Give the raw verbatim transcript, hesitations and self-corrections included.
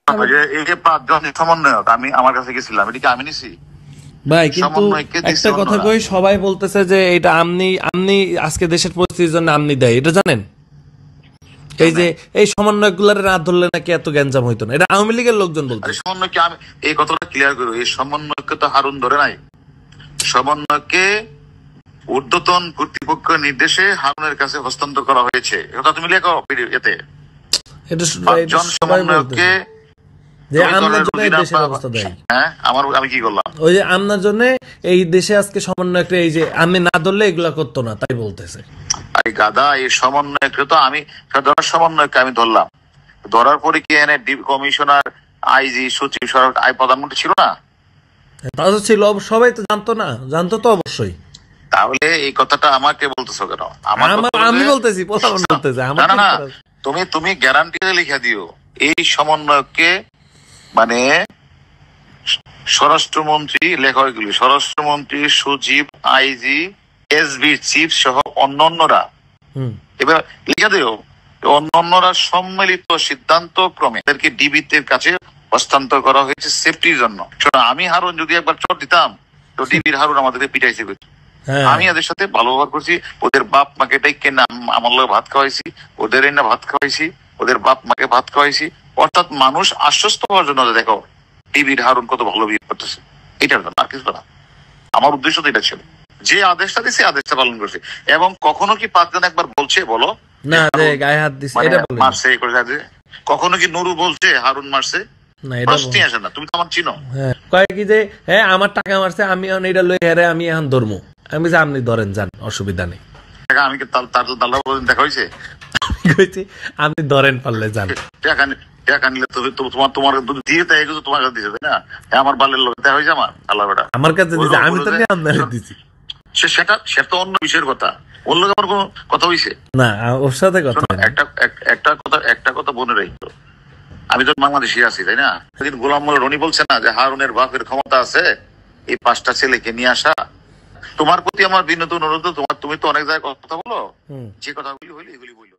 এই যে পাঁচজন সমন্বয়ক আমি আমার কাছে গেছিলাম, এটা কি আমি নিছি ভাই? কিন্তু একটা কথা কই, সবাই বলতেছে যে এটা আমনি আমনি আজকে দেশের পরিস্থিতির জন্য আমনি দেয়, এটা জানেন? এই যে এই সমন্বয়ক গুলার না ধরলে নাকি এত গ্যাঞ্জাম হইতো না, এটা আওয়ামী লীগের লোকজন বলতো। সমন্বয়কে আমি এই কথাটা ক্লিয়ার করি, এই সমন্বয়কে তো হারুন ধরে নাই। সমন্বয়কে ঊর্ধ্বতন কর্তৃপক্ষের নির্দেশে হারুনের কাছে হস্তান্তর করা হয়েছে, এটা তুমি লেখো এতে। এটা পাঁচজন সমন্বয়ককে যে আমনার জন্য এই দেশের অবস্থা দেয়। হ্যাঁ, আমার আমি কি করলাম? ওই যে আমনার জন্য এই দেশে আজকে সমন্বয়করা এই যে আমি না ধরলে এগুলা করতো না, তাই বলতেছে। আরে গাদা, এই সমন্বয়ককে তো আমি ধরার সমন্বয়ককে আমি ধরলাম, ধরার পরে কি এনে কমিশনার, আইজি, সচিব, সরকার, আই প্রধানমন্ত্রী ছিল না? তা তো ছিল, সবাই তো জানতো না? জানতো তো অবশ্যই। তাহলে এই কথাটা আমাকে বলতেছো কেন? আমি বলতেছি, প্রধান বলতেছে। না না, তুমি তুমি গ্যারান্টি লিখে দিও এই সমন্বয়ককে, মানে স্বরাষ্ট্রমন্ত্রী, লেখা এগুলি স্বরাষ্ট্রমন্ত্রী, সচিব, আইজি, এসবির চিফ সহ অন্যান্যরা, এবার লিখে দিও অন্যান্যরা সম্মিলিত সিদ্ধান্ত ক্রমে এদেরকে ডিবির কাছে হস্তান্তর করা হয়েছে সেফটির জন্য। শোনো, আমি হারুন যদি একবার চট দিতাম তো ডিবির হারুন আমাদেরকে পিটাইছে। আমি এদের সাথে ভালো ব্যবহার করছি, ওদের বাপ মাকে ডাইকে না আমার লোক ভাত খাওয়াইছি, ওদের না ভাত খাওয়াইছি, ওদের বাপ মাকে ভাত খাওয়াইছি। অর্থাৎ মানুষ আশ্বস্ত হওয়ার জন্য দেখো টিভির হারুন কত ভালো বিয়ে করতেছে, এটার জন্য, আর কিছু না। আমার উদ্দেশ্য তো এটা ছিল, যে আদেশটা দিছে আদেশটা পালন করছে। এবং কখনো কি পাঁচজন একবার বলছে বলো না যে গায়ে হাত দিছে, এটা বলে মারছে করে? কখনো কি নুরু বলছে হারুন মারছে? না, এটা প্রশ্নই আসে না। তুমি তো আমার চিনো। হ্যাঁ, কয় কি যে হ্যাঁ আমার টাকা মারছে, আমি এখন এটা লই হেরে আমি এখন ধরমু। আমি যে আপনি ধরেন, যান, অসুবিধা নেই। আমি কি তার তার দাল্লা বলেন দেখা হয়েছে? কইছি আপনি ধরেন পারলে যান। টাকা টাকা নিলে তবে তোমার তোমার দিয়ে দেয়, তোমার কাছে দিছে, তাই না? আমার বালের লোক দেখা হয়েছে আমার আল্লাহ বেটা আমার কাছে দিছে, আমি তো নিয়ে আপনারে দিছি। সে সেটা সেটা অন্য বিষয়ের কথা, ওর লোক আমার কোনো কথা হইছে না, ওর সাথে কথা একটা একটা কথা একটা কথা মনে রাখতো, আমি তো বাংলাদেশি আছি, তাই না? সেদিন গোলাম মোল্লা রনি বলছে না যে হারুনের বাপের ক্ষমতা আছে এই পাঁচটা ছেলেকে নিয়ে আসা। তোমার প্রতি আমার বিনোদন অনুরোধ, তোমার তুমি তো অনেক জায়গায় কথা বলো, যে কথাগুলি হইলে এগুলি বললো।